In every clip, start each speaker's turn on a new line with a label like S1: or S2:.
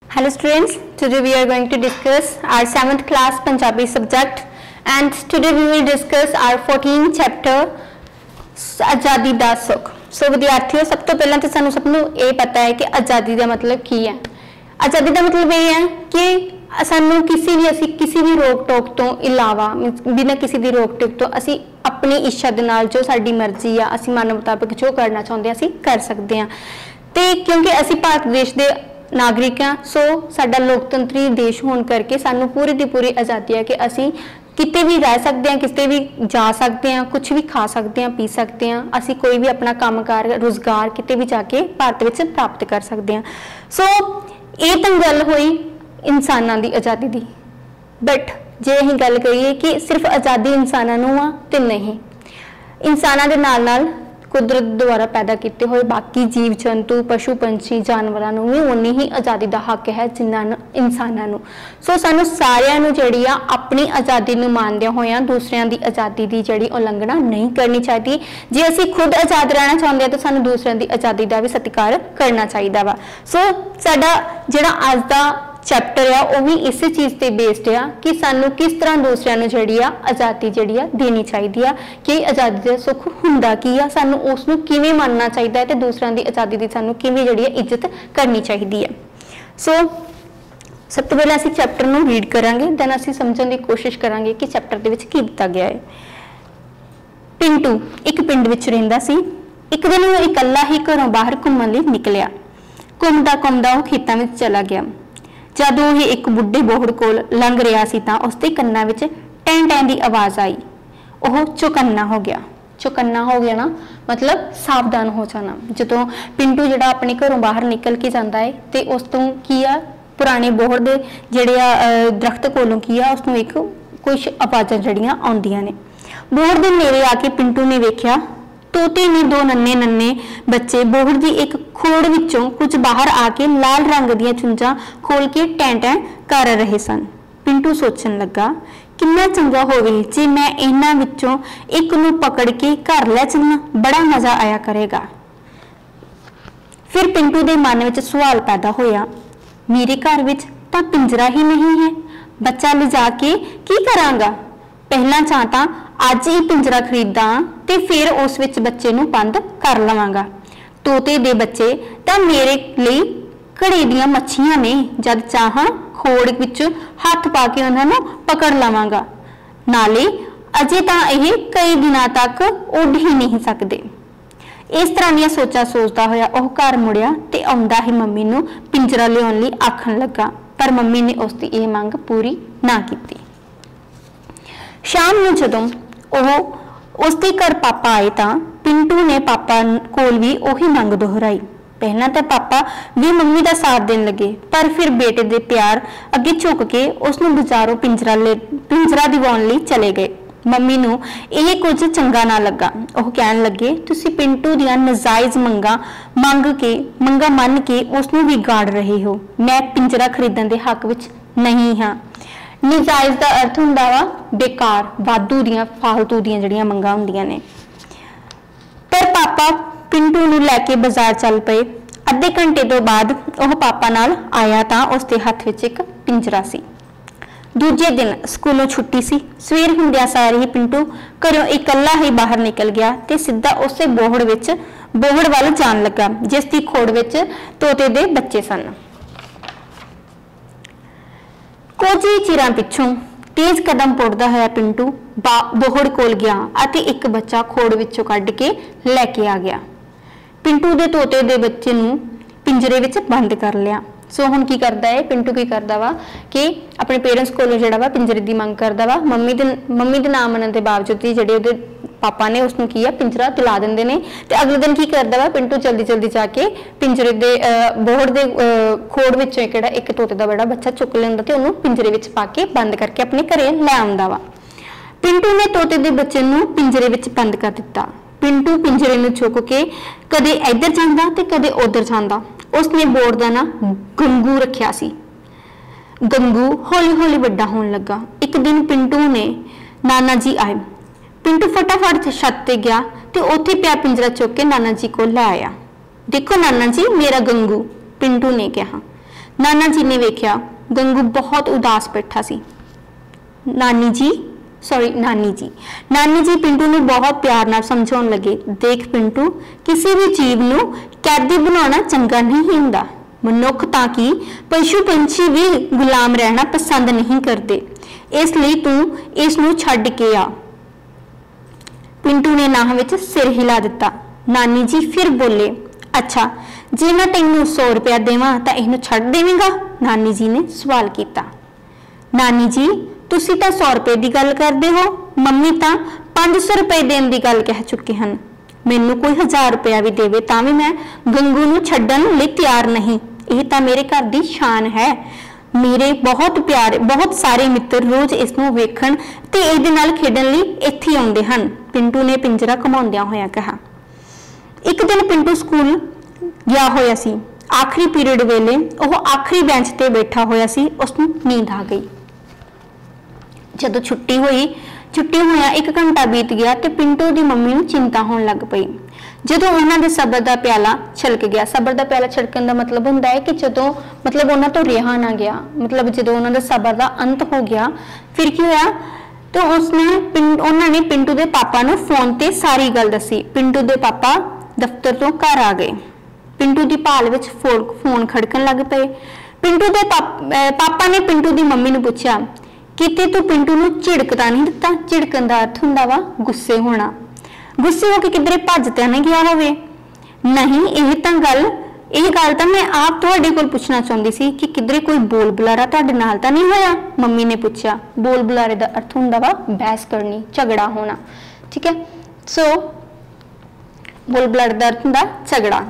S1: Hello students, today we are going to discuss our 7th class Punjabi subject and today we will discuss our 14th chapter आज़ादी दा सुख। सो विद्यार्थियों सब तो पहला तो सानू सबनू ये पता है कि आज़ादी का मतलब की है। आज़ादी का मतलब ये है कि सानू किसी भी रोक टोक तो इलावा बिना किसी की रोक टोक तो असी अपनी इच्छा दे नाल जो साडी मर्जी आ असी मन मुताबिक जो करना चाहते हैं असी कर सकते हैं। तो क्योंकि असी भारत देश के नागरिक हाँ, सो साडा लोकतंत्री देश होने करके सानू पूरी दी पूरी आज़ादी है कि असी किते भी रह सकते हैं, किते भी जा सकते हैं, कुछ भी खा सकते हैं, पी सकते हैं, असी कोई भी अपना कामकार रोजगार किते भी जाके भारत विच प्राप्त कर सकते हैं। सो ये तो गल हुई इंसानां दी आज़ादी दी, बट जे असीं गल करिए कि सिर्फ आज़ादी इंसानां नूं आ ते नहीं, इंसानां दे नाल नाल कुदरत द्वारा पैदा किए हुए बाकी जीव जंतु पशु पंछी जानवरों को भी उन्नी ही आज़ादी का हक है जिन्ना इंसानों। सो सानू सारियां जिहड़ी आ अपनी आज़ादी नूं मानदियां होइयां दूसरियां दी आज़ादी की जिहड़ी उलंघना नहीं करनी चाहिए। जे असीं खुद आज़ाद रहना चाहते हैं तो सानू दूसरियां दी आज़ादी का भी सत्कार करना चाहिए वा। सो साडा जिहड़ा अज दा चैप्टर है वह भी इस चीज़ पर बेस्ड आ कि सानू किस तरह दूसरियां नूं जिहड़ी आ आज़ादी जिहड़ी आ देनी चाहिए आ कि आज़ादी का सुख हुंदा की आ, सानू उसनूं किवें मानना चाहिए है तो दूसरियां दी आज़ादी की सानू किवें जिहड़ी आ इज्जत करनी चाहिए है। सो सब तो पहले असीं चैप्टर नूं रीड करांगे, दैन असीं समझण की कोशिश करांगे कि चैप्टर दे विच की दिता गया है। पिंटू एक पिंड विच रहिंदा सी। एक दिन वो इकल्ला ही घरों बाहर घुम्मण लई निकलिया। घुमदा घुमदा वो खेतां विच चला गया। जदों ही एक बुढ़े बोहड़ कोल लंघ रहा सी तां उसदे कन्नां विच टैं टैं दी आवाज़ आई। वह चौकन्ना हो गया। चौकन्ना हो गया ना मतलब सावधान हो जाना। जदों पिंटू जिहड़ा अपने घरों बाहर निकल के जाता है तो उस तों की आ पुराने बोहड़ दे जिहड़े दरख्त कोलों की आ उसनूं एक कुछ आवाज़ां जिहड़ियां आउंदियां ने। बोहड़ दे नेड़े आके पिंटू ने वेख्या तोते ने दो नन्हे नन्हे बच्चे बोहड़ की एक खोड़ विचों कुछ बाहर आके लाल रंग दियां चुंझां खोल के टैं टैं कर रहे सन। पिंटू सोचन लगा कितना चंगा होवे जे मैं इन्हां विचों एक नूं पकड़ के घर ले चलना, बड़ा मजा आया करेगा। फिर पिंटू दे मन विच सवाल पैदा होया, मेरे घर विच तां पिंजरा ही नहीं है, बच्चा ले जाके की करांगा? पहला चाह तां अज ही पिंजरा खरीदा ते फिर उस विच बच्चे नूं बंद कर लवांगा। तोते दे बच्चे तां मेरे लिए घड़े दियां मच्छियां ने, जद चाहां खोड़ विच हथ पा के उन्हां नूं पकड़ लवांगा। नाले अजे तां इह कई दिनां तक उड़ ही नहीं सकदे। इस तरह दीयां सोचां सोचदा होया ओह घर मुड़िया ते आउंदा ही मम्मी नूं पिंजरा लिआउण लई आखण लगा, पर मम्मी ने उसदी इह मंग पूरी ना कीती। शाम नूं जदों उसके घर पापा आए तां पिंटू ने पापा कोल भी उही मंग दोहराई। पहला तो पापा भी मम्मी का साथ देने लगे, पर फिर बेटे दे प्यार अगे झुक के उसनूं बाजारों पिंजरा दिवाउण लई चले गए। मम्मी नूं यह कुछ चंगा ना लगा। वह कहण लगे तुसीं पिंटू दियां नजायज़ मंगा मन के उसनूं विगाड़ रहे हो। मैं पिंजरा खरीदण दे हक विच नहीं हाँ। नजायज़ का अर्थ हुंदा वा बेकार वाधू दियां फालतू दियां जिहड़ियां मंगां हुंदियां ने। पर पापा पिंटू नूं लैके बाजार चल पे। अद्धे घंटे तो बाद वह पापा नाल आया तां उसके हथ विच एक पिंजरा सी। दूजे दिन स्कूलों छुट्टी सी। सवेर हुंदियां सार ही पिंटू घरों इकल्ला ही बाहर निकल गया ते सीधा उसे बोहड़ वाल जाण लगा जिसकी खोड़ विच तोते दे बच्चे सन। कुछ ही चिरां पिछों तेज कदम पुटदा होया पिंटू बोहड़ कोल गया अते एक बच्चा खोड़ विचों कढ के लैके आ गया। पिंटू दे तोते दे बच्चे नूं पिंजरे विच बंद कर लिया। सो हुण की करदा है पिंटू की करदा वा कि अपने पेरेंट्स कोलों जिहड़ा वा पिंजरे दी मंग करदा वा। मम्मी दे ना मनण दे बावजूद जिहड़े उहदे पापा ने उसनूं की आ पिंजरा दिला दिंदे ने ते अगले दिन की करदा वा पिंटू जल्दी जल्दी जाके पिंजरे दे बोहड़ दे खोड़ विचों एक तोते दा बड़ा बच्चा चुक लैंदा ते उहनूं पिंजरे विच पा के बंद करके अपने घरे लै आउंदा वा। पिंटू ने तोते दे बच्चे नूं पिंजरे विच बंद कर दिता। पिंटू पिंजरे नूं चुक के कदे इधर जांदा ते कदे उधर जांदा। उसने बोर्ड का ना गंगू रखिया सी। गंगू हौली हौली वड्डा होने लगा। एक दिन पिंटू ने नाना जी आए। पिंटू फटाफट छत ते गया ते उत्थे पिया पिंजरा चुक के नाना जी को लै आया। देखो नाना जी मेरा गंगू, पिंटू ने कहा। नाना जी ने वेख्या गंगू बहुत उदास बैठा सी। नानी जी पिंटू नूं बहुत प्यार नाल समझाउण लगे, देख पिंटू, किसी भी जीव नूं कैदी बनाउणा चंगा नहीं हुंदा। मनुख तां कि पशु पंछी भी गुलाम रहना पसंद नहीं करते, इसलिए तू इस नूं छड्ड के आ। पिंटू ने नाह विच सिर हिला दिता। नानी जी फिर बोले, अच्छा जे मैं तैनूं 100 रुपया देवां तां इहनूं छड्ड देवेंगा? नानी जी ने सवाल किया। नानी जी तुसीं तां 100 रुपए की गल करदे हो, मम्मी तां 500 रुपए देण की गल कह चुके हैं। मैनूं कोई 1000 रुपया भी देवे तां भी मैं गंगू नूं छड्डण लई तैयार नहीं। यह तां मेरे घर की शान है। मेरे बहुत सारे मित्र रोज इसनूं वेखण ते इहदे नाल खेडण लई इत्थे आउंदे हन। पिंटू ने पिंजरा घुमाउंदियां होइयां कहा। एक दिन पिंटू स्कूल गया होया सी। आखिरी पीरियड वेले वह आखिरी बेंच ते बैठा होया सी। उसनूं नींद आ गई। जदों छुट्टी होया 1 घंटा बीत गया तो पिंटू की मम्मी नूं चिंता होण लग पई। जदों उन्हां दे सबर दा प्याला छलक गया। सबर दा प्याला छलकण दा मतलब हुंदा है कि जदों मतलब उन्हां तों रिहा ना गया, मतलब जदों उन्हां दे सबर दा अंत हो गया, फिर की होया तो उन्होंने पिंटू के पापा नूं फोन ते सारी गल दसी। पिंटू के पापा दफ्तर तो घर आ गए। पिंटू की भाल विच फोन खड़कन लग पे। पिंटू के पापा ने पिंटू की मम्मी नूं पुछया, किते तू पिंटू नूं झिड़कता नहीं दिता? झिड़कन का अर्थ हुंदा वा गुस्से होना। गुस्से होकर किधरे भज तां नहीं गया होवे? नहीं, यह गल तां मैं आप तुहाडे कोल पुछना चाहुंदी सी कि किधरे कोई बोल बुलारा तुहाडे नाल तां नहीं होया? मम्मी ने पूछा। बोल बुलारे का अर्थ हुंदा वा बहस करनी, झगड़ा होना। ठीक है, सो बोल बुलारे का अर्थ हुंदा झगड़ा।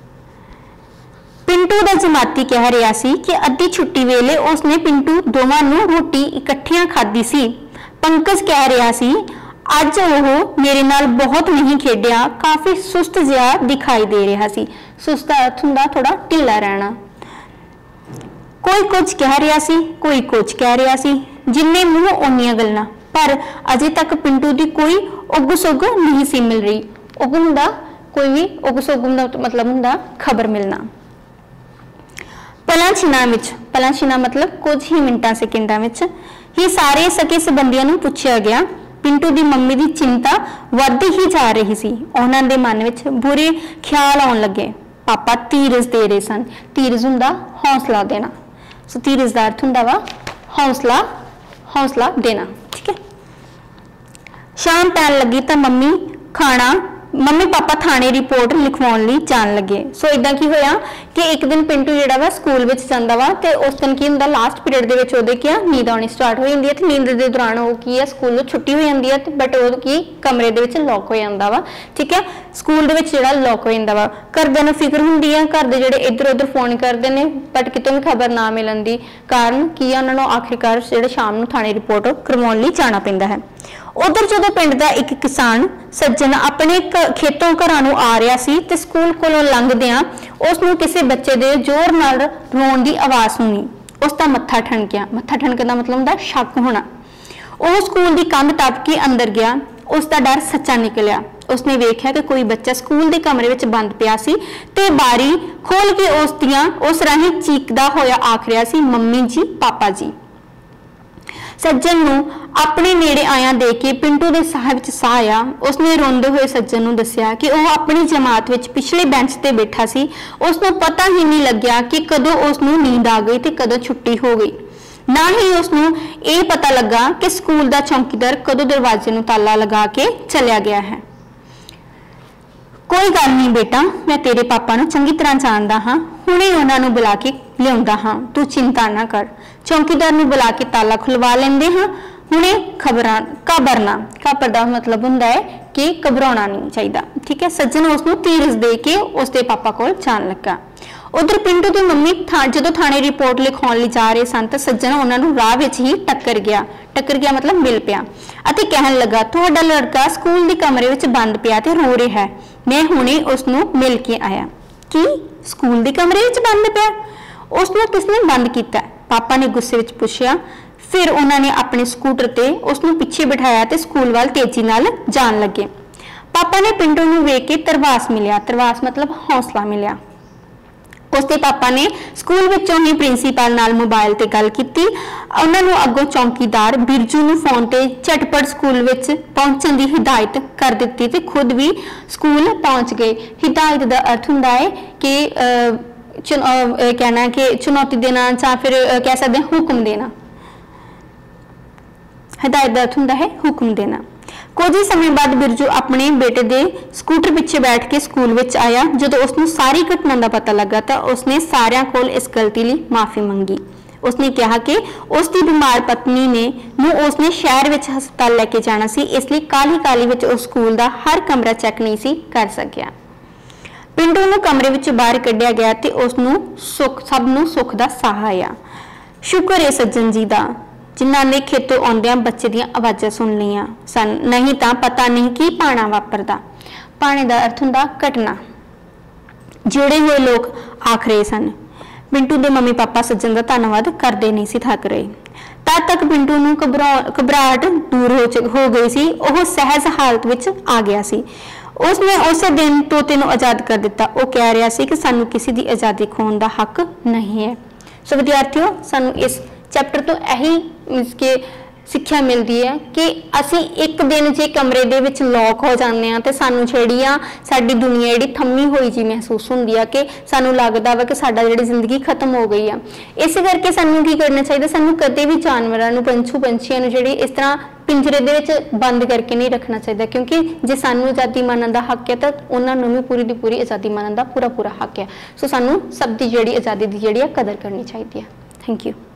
S1: पिंटू का जमाती कह रहा सी कि अद्धी छुट्टी वेले उसने पिंटू दोवां नूं रोटी इकट्ठियां खाधी सी। पंकज कह रहा सी अज वो मेरे नाल बहुत नहीं खेडिया, काफी सुस्त जिहा दिखाई दे रहा सी। सुस्त का अर्थ हुंदा थोड़ा ढिला रहना। कोई कुछ कह रहा सी, कोई कुछ कह रहा सी, जिन्ने मुंह ओनियां गल्लां, पर अजे तक पिंटू की कोई उग सुग नहीं सी मिल रही। उग हुंदा कोई भी उग सुग दा मतलब हुंदा खबर मिलना। पलां छिना मतलब कुछ ही मिनटां सेकंडां विच ही सारे सके संबंधियां नूं पुछया गया। पिंटू की मम्मी की चिंता वधदी ही जा रही सी। उन्हां दे मन विच बुरे ख्याल आउण लगे। पापा धीरज दे रहे सन। धीरज हुंदा हौसला देना। सो धीरज दा अर्थ हुंदा वा हौसला देना। ठीक है, शाम पैन लगी तो मम्मी पापा थाने रिपोर्ट लिखवाउण लई जाण लगे। सो इदां की होया कि एक दिन पिंटू जिहड़ा वा स्कूल विच जांदा वा ते उस दिन की हुंदा लास्ट पीरियड दे विच ओहदे की नींद आउणी स्टार्ट हो जांदी है ते नींद दे दौरान ओह की है स्कूल छुट्टी हो जांदी है बट ओह की कमरे दे विच लॉक हो जांदा वा। ठीक है, स्कूल दे विच जिहड़ा लॉक हो जांदा वा। घरदिआं नूं फिकर हुंदी है, घर दे जिहड़े इधर उधर फोन करदे ने बट कितों भी खबर ना मिलण दी कारण की उन्हां नूं आखिरकार जिहड़े शाम नूं थाणे रिपोर्ट करवाउण लई जाना पैंदा है। उधर जो पिंड का एक किसान सज्जन अपने खेतों घरां नूं आ रहा सी ते स्कूल कोलों लंघदिआं उसनूं किसी बच्चे दे जोर नाल रोण दी आवाज़ सुनी। उसका मत्था ठणकिया। मत्था ठणकण दा मतलब हुंदा शक होना। वह स्कूल की कंध टप के अंदर गया। उसका डर सच्चा निकलिया। उसने वेख्या कि कोई बच्चा स्कूल के कमरे विच बंद पिया सी ते बारी खोल के उस राही चीकदा होया आख रहा सी, मम्मी जी, पापा जी। सज्जन नूं अपने नेड़े आया देख के पिंटू के साह विच साह आया। उसने रोंदे हुए सज्जन नूं दस्सिया कि वह अपनी जमात विच पिछले बेंच ते बैठा सी। उसनूं पता ही नहीं लग्या कि कदों उसनूं नींद आ गई ते कदों छुट्टी हो गई। ना ही उसनूं ये पता लगा कि स्कूल का चौकीदार कदों दरवाजे नूं ताला लगा के चलिया गया है। कोई गल नहीं बेटा, मैं तेरे पापा नूं चंगी तरह जानदा हां, हुणे उन्हां नूं बुला के लिआउंदा हां, तू चिंता ना कर। चौकीदार नूं बुला के ताला खुलवा लेंदे हां, हुणे घबरना दा मतलब हुंदा है कि घबराउणा नहीं चाहिए। ठीक है, सज्जन उसनूं धीरज दे के उसके पापा कोल जाण लगा। उधर पिंटू की मम्मी जदों थाने रिपोर्ट लिखाउण लई जा रहे सन तां सज्जन उन्हां नूं राह विच ही टक्कर गया मतलब मिल पिया अते कहण लगा, तुहाडा लड़का स्कूल के कमरे विच बंद पिया ते रो रहा है, मैं हुणे उसनूं मिल के आया। कि स्कूल के कमरे विच बंद पिया? उसनूं किसने बंद किया? पापा ने गुस्से विच पुछया। फिर उन्होंने अपने स्कूटर ते उसनूं पिछे बिठाया ते स्कूल वाल तेजी नाल जाण लगे। पापा ने पिंटू नूं वेख के तरवास मिलिया। तरवास मतलब हौसला मिलिया। उसके पापा ने स्कूल विचों ही प्रिंसीपल नाल मोबाइल ते गल कीती। उन्हां नूं अगों चौकीदार बिरजू नूं फोन ते झटपट स्कूल विच पहुंचण दी हिदायत कर दित्ती ते खुद भी स्कूल पहुंच गए। हिदायत दा अर्थ हुंदा है कि कहना कि चुनौती देना या फिर कह सकते हैं हुक्म देना। हिदायत का अर्थ हुंदा है हुक्म देना। कुछ ही समय बाद बिरजू अपने बेटे दे स्कूटर पिछे बैठ के स्कूल विच आया। जदों उसनूं सारी घटना का पता लगा तो उसने सारियां कोल इस गलती लई माफ़ी मंगी। उसने कहा कि उसकी बीमार पत्नी ने उसने शहर विच हस्पताल लैके जाना सी, इसलिए काली विच उस स्कूल का हर कमरा चैक नहीं सी कर सकिया। पिंडू नूं कमरे विच बाहर कढ़िया गया ते उसनूं सब नूं सुख दा साह आया। शुक्र है सज्जन जी दा जिन्हां ने खेतों आउंदियां बच्चे दीयां आवाज़ां सुन लईआं सन, नहीं तां पता नहीं की पाना वापरदा। पाने का अर्थ हुंदा घटना। जुड़े हुए लोग आख रहे सन। पिंटू के मम्मी पापा सज्जन का धन्नवाद करते नहीं सी थक रहे। तद तक पिंटू नूं घबराहट दूर हो गई सी। वह सहज हालत विच आ गया सी। उसने उस दिन तोते नूं आज़ाद कर दिता। वह कह रहा सी कि सानू किसी की आज़ादी खोण का हक नहीं है। सो विद्यार्थियों, सानू इस चैप्टर तो यही मीनस के सिक्ख्या मिलती है कि असी एक दिन जे कमरे दे विच लॉक हो जाते हैं तो सानू जिहड़ी साडी दुनिया जिहड़ी थम्मी हुई जी महसूस होंदी है कि सानू लगदा वा कि साडा जिहड़ी जिंदगी खत्म हो गई है। इस करके सानू की करना चाहिए, सानू कदे भी जानवरां नूं पंछियां नूं जिहड़ी इस तरह पिंजरे दे विच बंद करके नहीं रखना चाहिए, क्योंकि जे सानू आज़ादी मानण दा हक है तो उन्हां नूं भी पूरी दी पूरी आज़ादी मानण दा पूरा हक है। सो सानू सब दी जिहड़ी आज़ादी दी जिहड़ी कदर करनी चाहिए है। Thank you.